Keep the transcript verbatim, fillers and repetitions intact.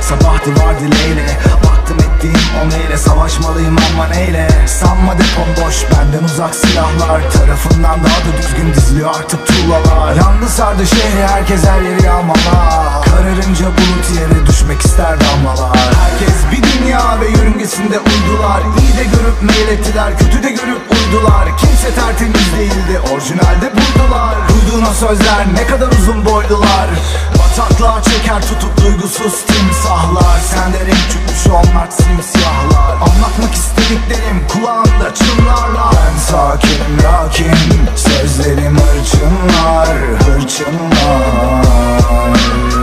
Sabahtı var dileğiyle, baktım ettiğim o neyle. Savaşmalıyım ama neyle? Sanma depom boş, benden uzak silahlar. Tarafından daha da düzgün diziliyor artık tuğlalar. Yalnız sardı şehri, herkes her yeri yağmalar. Kararınca bulut yere düşmek ister damlalar. Herkes bir dünya ve yörüngesinde uydular. İyi de görüp meylettiler, kötü de görüp uydular. Kimse tertemiz değildi, orijinalde buydular. Duyduğun o sözler ne kadar uzun boylular. Bataklığa çeker tutup duygusuz timsahlar. Sende renk çıkmış, onlar simsiyahlar. Anlatmak istediklerim kulağımda çınlarlar. Ben sakinim lakin sözlerim hırçınlar, hırçınlar.